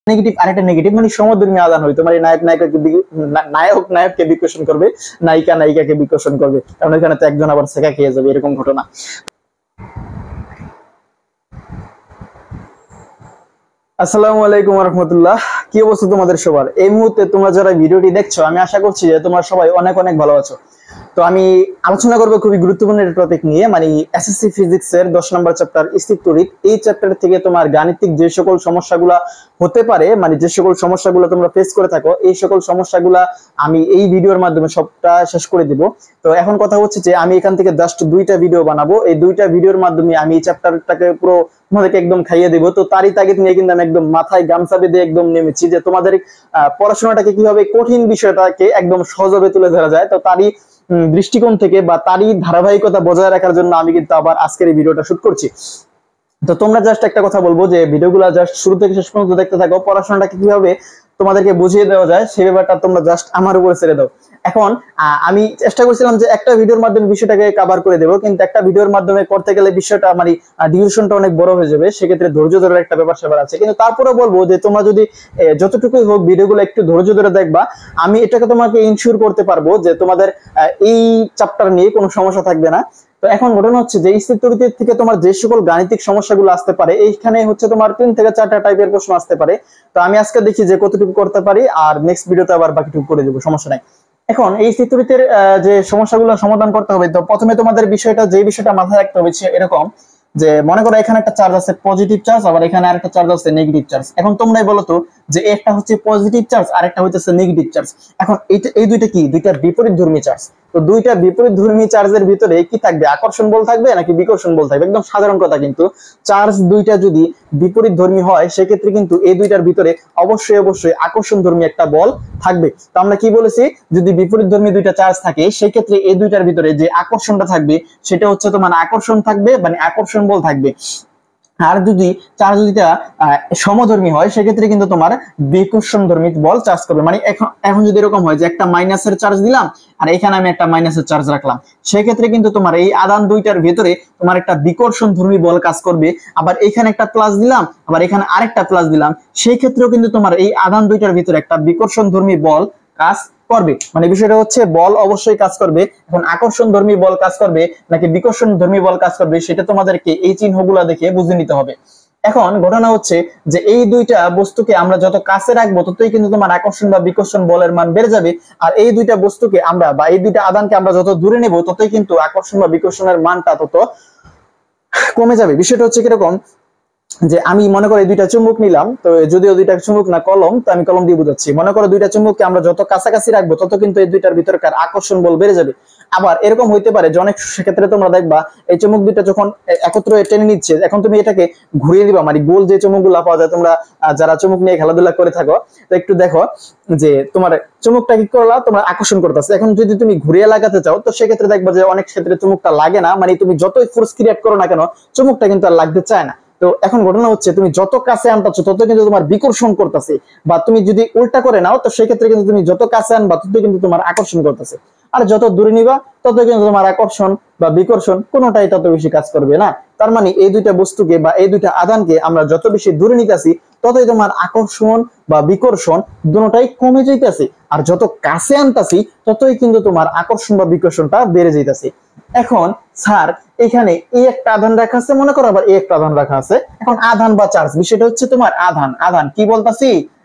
Negative আরেকটা negative, মানে সমধর্মী আদান হয়। তোমার নায়ককে বিকর্ষণ করবে, নায়িকাকে বিকর্ষণ করবে, কারণ এখানে তো একজন আবার শেখা খেয়ে যাবে, এরকম ঘটনা। আসসালামু আলাইকুম ওয়া রাহমাতুল্লাহ। কি অবস্থা তোমাদের সবার? এই মুহূর্তে তোমরা যারা ভিডিওটি দেখছো, আমি আশা করছি যে তোমরা সবাই অনেক অনেক ভালো আছো। তো আমি আলোচনা করবো খুবই গুরুত্বপূর্ণ একটা টপিক নিয়ে, মানে এসএসসি ফিজিক্স এর 10 নম্বর চ্যাপ্টার স্থিরতড়িৎ। এই চ্যাপ্টার থেকে তোমার গাণিতিক যে সকল সমস্যাগুলো হতে পারে, মানে যে সকল সমস্যাগুলো তোমরা ফেস করে থাকো, এই সকল সমস্যাগুলা আমি এই ভিডিওর মাধ্যমে সবটা শেষ করে দিব। তো এখন কথা হচ্ছে যে আমি এখান থেকে জাস্ট 2টা ভিডিও বানাবো। এই 2টা ভিডিওর মাধ্যমে আমি এই চ্যাপ্টারটাকে পুরো তোমাদেরকে একদম খাইয়ে দেবো। তো তারই তাগিদ নিয়ে কিন্তু আমি একদম মাথায় গামছা বেঁধে একদম নেমেছি যে তোমাদের পড়াশোনাটাকে কিভাবে কঠিন বিষয়টাকে একদম সহজভাবে তুলে ধরা যায়। তো তারই দৃষ্টিকোণ থেকে বা তারই ধারাবাহিকতা বজায় রাখার জন্য আমি কিন্তু আবার আজকের এই ভিডিওটা শুট করছি। তো তোমরা জাস্ট একটা কথা বলবো যে ভিডিওগুলো জাস্ট শুরু থেকে শেষ পর্যন্ত দেখতে থাকো, পড়াশোনাটাকে কিভাবে তোমাদেরকে বুঝিয়ে দেওয়া যায় সেই ব্যাপারটা তোমরা জাস্ট আমার উপরে ছেড়ে দাও। এখন আমি চেষ্টা করছিলাম যে একটা ভিডিওর মাধ্যমে বিষয়টাকে কভার করে দেবো, কিন্তু একটা ভিডিওর মাধ্যমে করতে গেলে বিষয়টা মানে ডিউরেশনটা অনেক বড় হয়ে যাবে, সেক্ষেত্রে ধৈর্য ধরার একটা ব্যাপার স্যাপার আছে। কিন্তু তারপরে বলবো যে তোমরা যদি যতটুকুই হোক ভিডিওগুলো একটু ধৈর্য ধরে দেখবা, আমি এটাকে তোমাকে ইনশিওর করতে পারবো যে তোমাদের এই চ্যাপ্টার নিয়ে কোনো সমস্যা থাকবে না। তো এখন ঘটনা হচ্ছে যে স্থিরতড়িৎ থেকে তোমার যে সকল গাণিতিক সমস্যাগুলো আসতে পারে, এইখানে হচ্ছে তোমার 3 থেকে 4টা টাইপের প্রশ্ন আসতে পারে। তো আমি আজকে দেখি যে কতটুকু করতে পারি, আর নেক্সট ভিডিওতে আবার বাকিটুকু করে দেবো, সমস্যা নাই। এখন এই স্থিরতড়িতের যে সমস্যাগুলো সমাধান করতে হবে, তো প্রথমে তোমাদের বিষয়টা মাথায় রাখতে হবে এরকম যে মনে করো এখানে একটা চার্জ আছে পজিটিভ চার্জ, আবার এখানে আরেকটা চার্জ আছে নেগেটিভ চার্জ। এখন তোমরাই বলো তো যে একটা হচ্ছে পজিটিভ চার্জ আর একটা হচ্ছে নেগেটিভ চার্জ। এখন এই দুইটা কি? দুইটা বিপরীতধর্মী চার্জ। তো দুইটা বিপরীতধর্মী চার্জের ভিতরে কি থাকবে? আকর্ষণ বল থাকবে নাকি বিকর্ষণ বল থাকবে? একদম সাধারণ কথা, কিন্তু চার্জ দুইটা যদি বিপরীতধর্মী হয় সেক্ষেত্রে কিন্তু এই দুইটার ভিতরে অবশ্যই আকর্ষণধর্মী একটা বল থাকবে। তো আমরা কি বলেছি, যদি বিপরীতধর্মী দুইটা চার্জ থাকে সেই ক্ষেত্রে এই দুইটার ভিতরে যে আকর্ষণটা থাকবে সেটা হচ্ছে তোমার আকর্ষণ থাকবে, মানে আকর্ষণ বল থাকবে। আর যদি চার্জ দুইটা সমধর্মী হয় সেক্ষেত্রে কিন্তু তোমার বিকর্ষণধর্মী বল চার্জ করবে। মানে এখন যদি এরকম হয় যে একটা মাইনাসের চার্জ দিলাম আর এখানে আমি একটা মাইনাসের চার্জ রাখলাম, সেক্ষেত্রে কিন্তু তোমার এই আদান দুইটার ভিতরে তোমার একটা বিকর্ষণধর্মী বল কাজ করবে। আবার এখানে একটা প্লাস দিলাম, আবার এখানে আরেকটা প্লাস দিলাম, সেই ক্ষেত্রেও কিন্তু তোমার এই আদান দুইটার ভিতরে একটা বিকর্ষণধর্মী বল কাজ করবে। মানে বিষয়টা হচ্ছে বল অবশ্যই কাজ করবে। এখন আকর্ষণধর্মী বল কাজ করবে নাকি বিকর্ষণধর্মী বল কাজ করবে সেটা তোমাদেরকে এই চিহ্নগুলো দেখে বুঝে নিতে হবে। এখন ঘটনা হচ্ছে যে এই দুইটা বস্তুকে আমরা যত কাছে রাখবো ততই কিন্তু তোমার আকর্ষণ বা বিকর্ষণ বলের মান বেড়ে যাবে। আর এই দুইটা বস্তুকে আমরা বা এই দুইটা আদানকে আমরা যত দূরে নেব ততই কিন্তু আকর্ষণ বা বিকর্ষণের মানটা তত কমে যাবে। বিষয়টা হচ্ছে কিরকম যে আমি মনে করো দুইটা চুম্বক নিলাম, তো যদিও দুইটা চুম্বক না কলম, তো আমি কলম দিয়ে বুঝাচ্ছি। মনে করো দুইটা চুম্বককে আমরা যত কাছাকাছি রাখবো তত কিন্তু এই দুইটার ভিতরকার আকর্ষণ বল বেড়ে যাবে। আবার এরকম হইতে পারে যে অনেক ক্ষেত্রে তোমরা দেখবা এই চুম্বক দুইটা যখন একত্র টেনে নিচ্ছে, এখন তুমি এটাকে ঘুরিয়ে দিবা, মানে গোল যে চুম্বকগুলো পাওয়া যায়, তোমরা যারা চুম্বক নিয়ে খেলাধুলা করে থাকো তো একটু দেখো যে তোমার চুম্বকটা কি করলা, তোমার আকর্ষণ করতেছে। এখন যদি তুমি ঘুরিয়ে লাগাতে চাও তো সেক্ষেত্রে দেখবা যে অনেক ক্ষেত্রে চুম্বকটা লাগে না, মানে তুমি যতই ফোর্স ক্রিয়েট করো না কেন চুম্বকটা কিন্তু আর লাগতে চায় না। তো এখন ঘটনা হচ্ছে তুমি যত কাছে আনতেছো তত কিন্তু তোমার বিকর্ষণ করতেছে, বা তুমি যদি উল্টা করে নাও তো সেক্ষেত্রে কিন্তু তুমি যত কাছে আনবা তত কিন্তু তোমার আকর্ষণ করতেছে। আর যত দূরে নিবা তত কিন্তু তোমার আকর্ষণ বা বিকর্ষণ কোনোটাই তত বেশি কাজ করবে না। তার মানে এই দুইটা বস্তুকে বা এই দুইটা আদানকে আমরা যত বেশি দূরে নিতেছি ততই তোমার আকর্ষণ বা বিকর্ষণ দুটোটাই কমে যাইতেছে, আর যত কাছে আনতাছি ততই কিন্তু তোমার আকর্ষণ বা বিকর্ষণটা বেড়ে যাইতেছে। এখন স্যার এখানে এই একটা আধান রাখা আছে, মনে করো আবার এই একটা আধান রাখা আছে। এখন আধান বা চার্জ, বিষয়টা হচ্ছে তোমার আধান কি বলতাছি?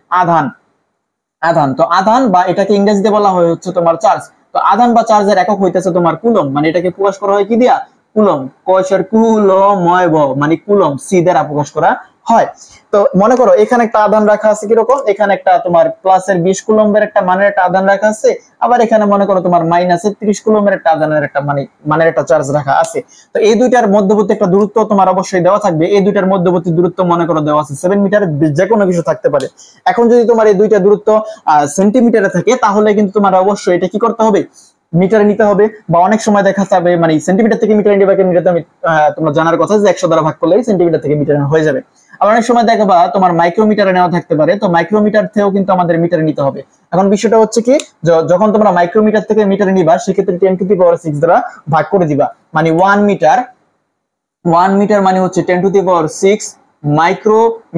আধান তো আধান বা এটাকে ইংরেজিতে বলা হয় হচ্ছে তোমার চার্জ। তো আধান বা চার্জের একক হইতেছে তোমার কুলম, মানে এটাকে প্রকাশ করা হয় কি দিয়া? কুলম। কয়সের কুলময় ব, মানে কুলম সি দ্বারা প্রকাশ করা হয়। তো মনে করো এখানে একটা আধান রাখা আছে কিরকম, এখানে একটা তোমার প্লাসের 20 কুলম্বের একটা মানের একটা আধান রাখা আছে, আবার এখানে মনে করো তোমার মাইনাসের 30 কুলম্বের একটা আধানের একটা মানের একটা চার্জ রাখা আছে। তো এই দুইটার মধ্যবর্তী একটা দূরত্ব তোমার অবশ্যই দেওয়া থাকবে। এই দুইটার মধ্যবর্তী দূরত্ব মনে করো দেওয়া আছে 7 মিটার, যে কোনো কিছু থাকতে পারে। এখন যদি তোমার এই দুইটা দূরত্ব সেন্টিমিটারে থাকে তাহলে কিন্তু তোমার অবশ্যই এটা কি করতে হবে? মিটারে নিতে হবে। বা অনেক সময় দেখা যাবে মানে সেন্টিমিটার থেকে মিটারে নিবে, তোমরা জানার কথা যে 100 দ্বারা ভাগ করলে সেন্টিমিটার থেকে মিটারে হয়ে যাবে। আবার অনেক সময় দেখবা তোমার মাইক্রোমিটারে নেওয়া থাকতে পারে, তো মাইক্রোমিটার থেকেও কিন্তু আমাদের মিটারে নিতে হবে। এখন বিষয়টা হচ্ছে কি, যখন তোমরা মাইক্রোমিটার থেকে মিটারে নিবা সেক্ষেত্রে 10⁶ দ্বারা ভাগ করে দিবা, মানে 1 মিটার মানে হচ্ছে 10⁶ মাইক্রোমিটার।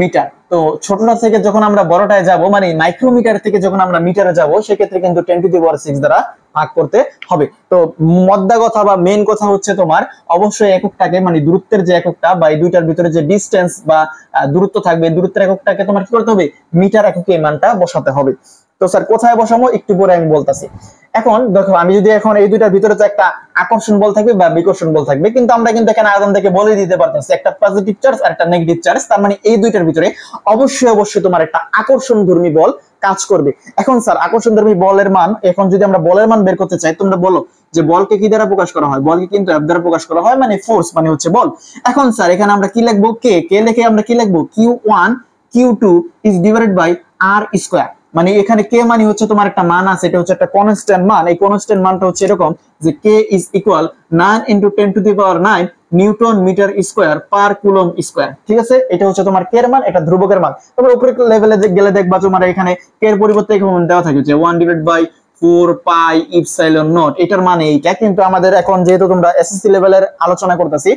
তো ছোটটা থেকে যখন আমরা বড়টায় যাব, মানে মাইক্রোমিটার থেকে যখন আমরা মিটারে যাব, সেক্ষেত্রে কিন্তু 10⁶ দ্বারা ভাগ করতে হবে। তো মদ্দা কথা বা মেইন কথা হচ্ছে তোমার অবশ্যই এককটাকে, মানে দূরত্বের যে এককটা বা এই দুইটার ভিতরে যে ডিস্টেন্স বা দূরত্ব থাকবে, দূরত্বের এককটাকে তোমার কি করতে হবে, মিটার এককে এই মানটা বসাতে হবে। তো স্যার কোথায় বসাবো একটু পরে আমি বলতাছি। এখন দেখো আমি যদি এখন এই দুইটার ভিতরে তো একটা আকর্ষণ বল থাকবে বা বিকর্ষণ বল থাকবে, কিন্তু আমরা কিন্তু এখানে আগে থেকে বলে দিতে পারতেছি একটা পজিটিভ চার্জ আর একটা নেগেটিভ চার্জ, তার মানে এই দুইটার ভিতরে অবশ্যই তোমার একটা আকর্ষণধর্মী বল কাজ করবে। এখন স্যার আকর্ষণধর্মী বলের মান, এখন যদি আমরা বলের মান বের করতে চাই, তোমরা বলো যে বলকে কি দ্বারা প্রকাশ করা হয়, বলকে কিন্তু এফ দ্বারা প্রকাশ করা হয়, মানে ফোর্স মানে হচ্ছে বল। এখন স্যার এখানে আমরা কি লিখবো, কে লিখে আমরা কি লিখবো, Q1 Q2 is divided by r square. মানে এখানে কে মানে হচ্ছে তোমার একটা মান আছে, এটা হচ্ছে একটা কনস্ট্যান্ট মান। এই কনস্ট্যান্ট মানটা হচ্ছে এরকম যে k is equal 9 × 10⁹ newton metre square per coulomb square. ঠিক আছে, এটা হচ্ছে তোমার কে এর মান, এটা ধ্রুবকের মান। তবে উপরের লেভেলে গেলে দেখবা তোমার এখানে কে এর পরিবর্তে এখানে দেওয়া থাকে যে 1/4πε0। এটার মানে এইটা, কিন্তু আমাদের এখন যেহেতু তোমরা এসএসসি লেভেলের আলোচনা করতেছি,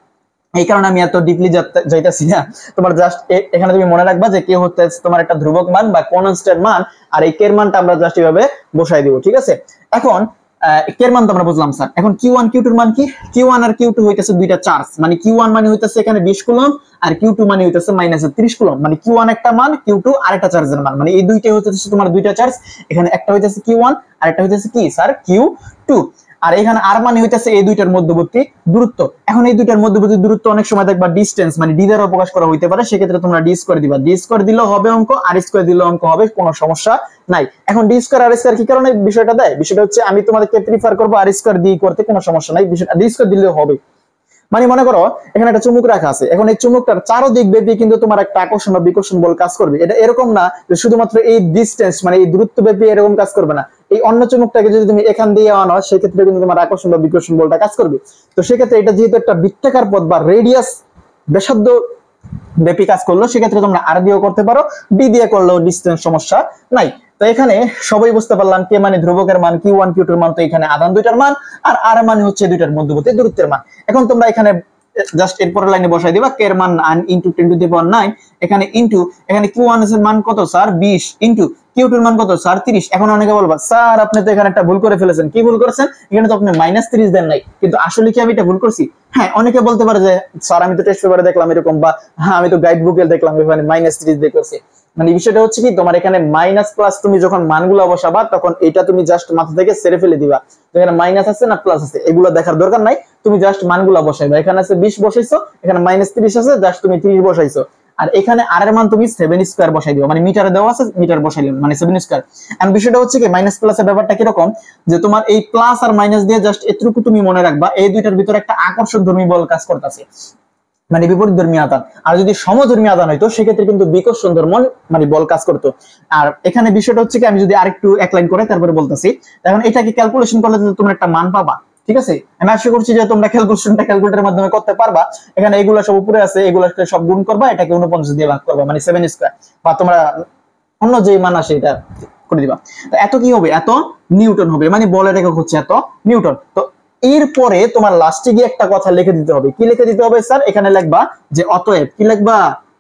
এই কারণে আমি এত ডিপলি যাইতাছি না। তোমার জাস্ট এখানে তুমি মনে রাখবা যে কে হচ্ছে তোমার একটা ধ্রুবক মান বা কনস্ট্যান্ট মান, আর এই কে এর মানটা আমরা জাস্ট এইভাবে বসাই দিব। ঠিক আছে, এখন কে এর মান তো আমরা বুঝলাম স্যার। এখন Q1 Q2 এর মান কি, Q1 আর Q2 হইতাছে দুইটা চার্জ, মানে Q1 মানে হইতাছে এখানে 20 কুলম আর Q2 মানে হইতাছে -30 কুলম। মানে Q1 একটা মান, Q2 আরেকটা চার্জের মান, মানে এই দুইটাই হইতাছে তোমার দুইটা চার্জ। এখানে একটা হইতাছে Q1 আর একটা হইতাছে কি স্যার, Q2। আর এখানে আর মানে হইতাছে এই দুইটার মধ্যবর্তী দূরত্ব। এখন এই দুইটার মধ্যবর্তী দূরত্ব অনেক সময় দেখবা ডিসটেন্স মানে ডি দ্বারা প্রকাশ করা হইতে পারে, সেক্ষেত্রে তোমরা ডি স্কয়ার দিবা। ডি স্কয়ার দিলেও হবে অঙ্ক, আর স্কয়ার দিলেও অঙ্ক হবে, কোনো সমস্যা নাই। এখন ডি স্কয়ার আর স্কয়ার কি কারণে বিষয়টা দেয়, বিষয়টা হচ্ছে আমি তোমাদেরকে প্রিফার করবো আর স্কয়ার দিয়ে করতে, কোনো সমস্যা নাই, বিষয়টা ডি স্কয়ার দিলেও হবে। মানে মনে করো এখানে একটা চুম্বক রাখা আছে, এখন এই চুম্বকটার চারদিক ব্যাপী কিন্তু তোমার একটা আকর্ষণ বা বিকর্ষণ বল কাজ করবে। এটা এরকম না যে শুধুমাত্র এই ডিসটেন্স মানে এই দূরত্ব ব্যাপী এরকম কাজ করবে না। এই অন্য চুম্বকটাকে যদি তুমি এখান দিয়ে আনো, সেক্ষেত্রে কিন্তু তোমার আকর্ষণ বা বিকর্ষণ বলটা কাজ করবে। তো সেক্ষেত্রে এটা যেহেতু একটা বৃত্তাকার পথ বা রেডিয়াস ব্যাসার্ধ ব্যাপী কাজ করলো, সেক্ষেত্রে তোমরা আর দিয়েও করতে পারো, ডি দিয়ে করলেও ডিসটেন্স সমস্যা নাই। তো এখানে সবাই বুঝতে পারলাম কে মানে ধ্রুবকের মান, Q1 Q2 এর মান, তো এখানে আধান দুইটার মান, আর আর মানে হচ্ছে দুইটার মধ্যবর্তী দূরত্বের মান। এখন তোমরা এখানে জাস্ট এরপরের লাইনে বসাই দিবা কে এর মান 9 × 10⁹, এখানে ইনটু এখানে Q1 এর মান কত স্যার 20 ইনটু Q2 এর মান কত স্যার 30। এখন অনেকে বলবা স্যার আপনি তো এখানে একটা ভুল করে ফেলেছেন। কি ভুল করেছেন, এখানে তো আপনি -30 দেন নাই, কিন্তু আসলে কি আমি এটা ভুল করছি? হ্যাঁ, অনেকে বলতে পারে যে স্যার আমি তো টেস্ট পেপারে দেখলাম এরকম, বা হ্যাঁ আমি তো গাইড বুকে দেখলাম এখানে -30 দিয়ে করছি। মানে বিষয়টা হচ্ছে কি, তোমার এখানে মাইনাস প্লাস তুমি যখন মানগুলো বসাবা, তখন এটা তুমি জাস্ট মাথা থেকে ছেড়ে ফেলে দিবা। এখানে মাইনাস আছে না প্লাস আছে এগুলো দেখার দরকার নাই, তুমি জাস্ট মানগুলো বসাইবা। এখানে আছে 20 বসাইছো, এখানে -30 আছে, জাস্ট তুমি 30 বসাইছো। আর এখানে আর এর মান তুমি 7 স্কয়ার বসাই দিও, মানে মিটারে দেওয়া আছে মিটার বসাইলাম, মানে 7 স্কয়ার। এন্ড বিষয়টা হচ্ছে কি, মাইনাস প্লাসের ব্যাপারটা কি রকম, যে তোমার এই প্লাস আর মাইনাস দিয়ে জাস্ট এতটুকু তুমি মনে রাখবা, এই দুইটার ভিতরে একটা আকর্ষণধর্মী বল কাজ করতেছে, মানে বিপরীতধর্মী আধান। আর যদি সমধর্মী আধান হইতো, সেক্ষেত্রে কিন্তু বিকর্ষণ ধর্ম মানে বল কাজ করতো। আর এখানে বিষয়টা হচ্ছে কি, আমি যদি আরেকটু এক লাইন করে তারপরে বলতেছি, এখন এটাকে ক্যালকুলেশন করলে তোমরা একটা মান পাবা। ঠিক আছে, আমি আশা করছি যে তোমরা ক্যালকুলেটরের মাধ্যমে করতে পারবা। এখানে এগুলো সব উপরে আছে, এগুলো সব গুণ করবা, এটাকে 49 দিয়ে ভাগ করবা, মানে 7 স্কয়ার, বা তোমরা অন্য যে মান আসে এটা করে দিবা। তো এত কি হবে, এত নিউটন হবে, মানে বলের একক হচ্ছে এত নিউটন। তো এরপরে তোমার লাস্টে গিয়ে একটা কথা লিখে দিতে হবে। কি লিখে দিতে হবে স্যার, এখানে লিখবা যে অতএব, কি লিখবা,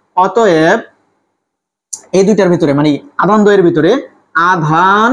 অতএব এই দুইটার ভিতরে মানে আধান দ্বয়ের ভিতরে আধান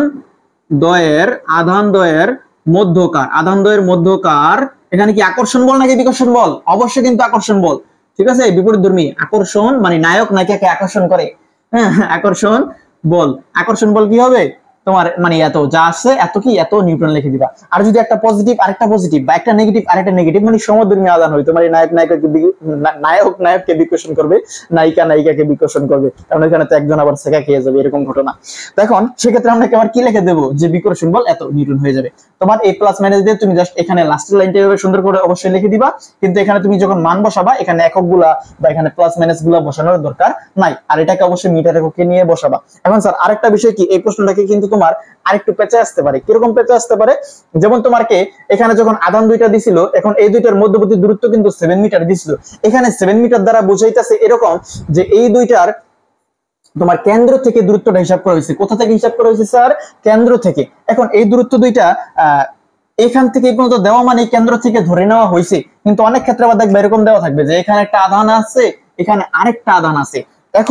দ্বয়ের মধ্যকার এখানে কি আকর্ষণ বল নাকি বিকর্ষণ বল? অবশ্যই কিন্তু আকর্ষণ বল। ঠিক আছে, বিপরীতধর্মী আকর্ষণ মানে নায়ক নায়িকাকে আকর্ষণ করে, হ্যাঁ আকর্ষণ বল কি হবে তোমার, মানে এত যা আছে এত কি এত নিউটন লিখে দিবা। আর যদি একটা পজিটিভ আরেকটা পজিটিভ বা একটা নেগেটিভ আরেকটা নেগেটিভ, মানে সমধর্মী আধান হইতো, মানে নায়ক নায়ককে বিকর্ষণ করবে, নায়িকা নায়িকাকে বিকর্ষণ করবে, কারণ এখানে তো একজন আবার ছেঁকা খেয়ে যাবে, এরকম ঘটনা। তো এখন সেক্ষেত্রে আমরা আবার কি লিখে দেবো, যে বিকর্ষণ বল এত নিউটন হয়ে যাবে। তোমার এই প্লাস মাইনাস দিয়ে তুমি জাস্ট এখানে লাস্টের লাইনটা এভাবে সুন্দর করে অবশ্যই লিখে দিবা, কিন্তু এখানে তুমি যখন মান বসাবা, এখানে এককগুলা বা এখানে প্লাস মাইনাস গুলা বসানোর দরকার নাই, আর এটাকে অবশ্যই মিটার এককে নিয়ে বসাবা। এখন স্যার আরেকটা বিষয় কি, এই প্রশ্নটাকে কিন্তু তোমার আরেকটু পেঁচে আসতে পারে। কিরকম পেঁচে আসতে পারে, যেমন তোমাকে এখানে যখন আধান দুইটা দিছিল, এখন এই দুইটার মধ্যবর্তী দূরত্ব কিন্তু 7 মিটার দিছিল, এখানে 7 মিটার দ্বারা বোঝাইতেছে এরকম যে এই দুইটার তোমার কেন্দ্র থেকে দূরত্বটা হিসাব করা হয়েছে। কোথা থেকে হিসাব করা হয়েছে স্যার, কেন্দ্র থেকে। এখন এই দূরত্ব দুইটা এখান থেকে এই পর্যন্ত দেওয়া মানে কেন্দ্র থেকে ধরে নেওয়া হয়েছে, কিন্তু অনেক ক্ষেত্রে আবার দেখবে এরকম দেওয়া থাকবে যে এখানে একটা আধান আছে, এখানে আরেকটা আধান আছে। এখন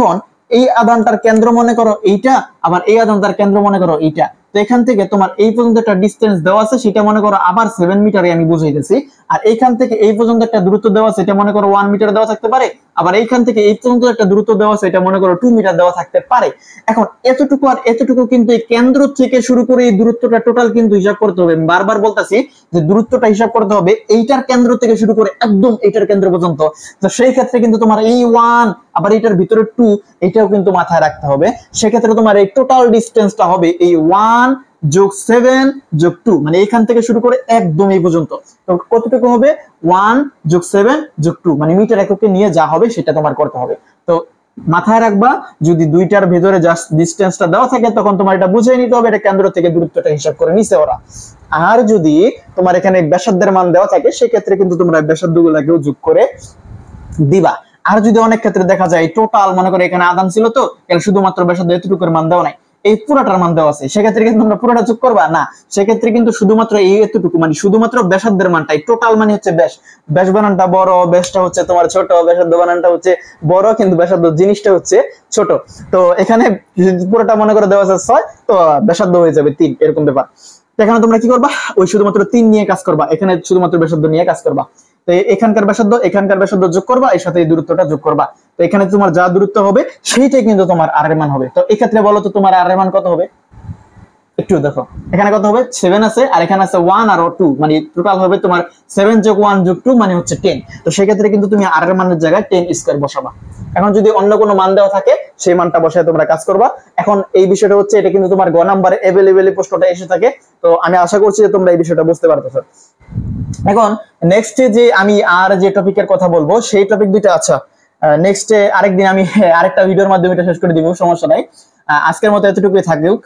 এই আধানটার কেন্দ্র মনে করো এইটা, আবার এই আধানটার কেন্দ্র মনে করো এইটা। তো এখান থেকে তোমার এই পর্যন্ত একটা ডিসটেন্স দেওয়া আছে, সেটা মনে করো আবার 7 মিটারে আমি বুঝাইতেছি। আর এইখান থেকে এই পর্যন্ত একটা দূরত্ব দেওয়া আছে, এটা মনে করো 1 মিটার দেওয়া থাকতে পারে। আবার এইখান থেকে এই পর্যন্ত একটা দূরত্ব দেওয়া আছে, এটা মনে করো 2 মিটার দেওয়া থাকতে পারে। এখন এতটুকু আর এতটুকু কিন্তু এই কেন্দ্র থেকে শুরু করে এই দূরত্বটা টোটাল কিন্তু হিসাব করতে হবে। বারবার বলতাছি যে দূরত্বটা হিসাব করতে হবে এইটার কেন্দ্র থেকে শুরু করে একদম এইটার কেন্দ্র পর্যন্ত। তো সেই ক্ষেত্রে কিন্তু তোমার এই 1 আবার এইটার ভিতরে 2 এটাও কিন্তু মাথায় রাখতে হবে। সেক্ষেত্রে তোমার এই টোটাল ডিসটেন্সটা হবে এই 1 যোগ 7 যোগ 2, মানে এখান থেকে শুরু করে একদম এই পর্যন্ত। তো কতটুকু হবে 1 যোগ 7 যোগ 2, মানে মিটার এককে নিয়ে যা হবে সেটা তোমার করতে হবে। তো মাথায় রাখবা যদি দুইটার ভেতরে জাস্ট ডিসটেন্সটা দেওয়া থাকে তখন তোমার এটা বুঝে নিতে হবে এটা কেন্দ্র থেকে দূরত্বটা হিসাব করে নিছে ওরা। আর যদি তোমার এখানে ব্যাসার্ধের মান দেওয়া থাকে সেক্ষেত্রে কিন্তু তোমরা ব্যাসার্ধগুলোকেও যোগ করে দিবা। আর যদি অনেক ক্ষেত্রে দেখা যায় টোটাল মনে করে এখানে আধান ছিল, তো এখানে শুধুমাত্র ব্যাসার্ধ এতটুকুর মান দেওয়া নাই, এই পুরোটার মান দেওয়া আছে, সেক্ষেত্রে কিন্তু তোমরা পুরোটা যোগ করবা না। সেক্ষেত্রে কিন্তু শুধুমাত্র এই এতটুকু মানে শুধুমাত্র ব্যাসার্ধের মানটাই টোটাল মানে হচ্ছে ব্যাস। ব্যাস বানানটা বড়, ব্যাসটা হচ্ছে তোমার ছোট, ব্যাসার্ধ বানানটা হচ্ছে বড় কিন্তু ব্যাসার্ধ জিনিসটা হচ্ছে ছোট। তো এখানে পুরোটা মনে করে দেওয়া আছে 6, তো ব্যাসার্ধ হয়ে যাবে 3, এরকম ব্যাপার। এখানে তোমরা কি করবা, ওই শুধুমাত্র 3 নিয়ে কাজ করবা, এখানে শুধুমাত্র ব্যাসার্ধ নিয়ে কাজ করবা। তো এখানকার ব্যাসার্ধ যোগ করবা, এর সাথে এই দূরত্বটা যোগ করবা। তো এখানে তোমার যা দূরত্ব হবে সেইটাই কিন্তু তোমার আর এর মান হবে। তো এই ক্ষেত্রে বলো তো তোমার আর এর মান কত হবে, একটু দেখো এখানে কত হবে 7 আছে আর এখানে আছে 1 আর 2, মানে টোটাল হবে তোমার 7 যোগ 1 যোগ 2 মানে হচ্ছে 10। তো সেই ক্ষেত্রে কিন্তু তুমি আর এর মানের জায়গায় 10 স্কয়ার বসাবা। এখন যদি অন্য কোনো মান দেওয়া থাকে সেই মানটা বসায় তোমরা কাজ করবা। এখন এই বিষয়টা হচ্ছে এটা কিন্তু তোমার গ নাম্বারে अवेलेबल প্রশ্নটা এসে থাকে। তো আমি আশা করছি যে তোমরা এই বিষয়টা বুঝতে পারতেছো। এখন নেক্সট যে আমি আর যে টপিকের কথা বলবো সেই টপিক দুইটা, আচ্ছা নেক্সট আরেকদিন আমি আরেকটা ভিডিওর মাধ্যমে এটা শেষ করে দিব, সমস্যা নাই। আজকের মতো এতটুকুই থাকুক।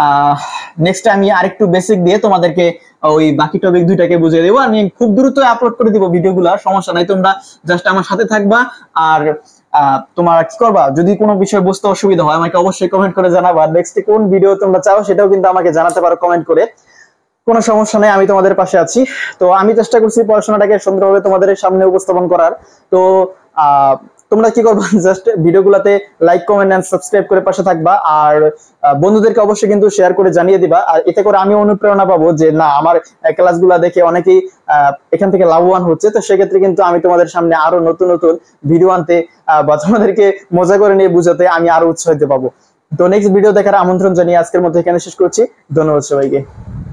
নেক্সট আমি আরেকটু বেসিক দিয়ে তোমাদেরকে ওই বাকি টপিক দুইটাকে বুঝিয়ে দেবো। আমি খুব দ্রুত আপলোড করে দিব ভিডিওগুলো, সমস্যা নাই, তোমরা জাস্ট আমার সাথে থাকবা। আর তোমরা কি করবা, যদি কোনো বিষয় বুঝতে অসুবিধা হয় আমাকে অবশ্যই কমেন্ট করে জানাবা। নেক্সট কোন ভিডিও তোমরা চাও সেটাও কিন্তু আমাকে জানাতে পারো কমেন্ট করে, কোনো সমস্যা নেই, আমি তোমাদের পাশে আছি। তো আমি চেষ্টা করছি পড়াশোনাটাকে সুন্দরভাবে তোমাদের সামনে উপস্থাপন করার। তো তোমরা কি করবা, জাস্ট ভিডিওগুলোতে লাইক কমেন্ট এন্ড সাবস্ক্রাইব করে পাশে থাকবা। আর বন্ধুদেরকে অবশ্যই কিন্তু শেয়ার করে জানিয়ে দিবা। আর এতে করে আমি অনুপ্রেরণা পাবো যে না আমার ক্লাসগুলো দেখে অনেকেই এখান থেকে লাভবান হচ্ছে। তো সেক্ষেত্রে কিন্তু আমি তোমাদের সামনে আরো নতুন নতুন ভিডিও আনতে বা তোমাদেরকে মজা করে নিয়ে বুঝাতে আমি আরো উৎসাহিত পাবো। তো নেক্সট ভিডিও দেখার আমন্ত্রণ জানিয়ে আজকের মতো এখানে শেষ করছি। ধন্যবাদ সবাইকে।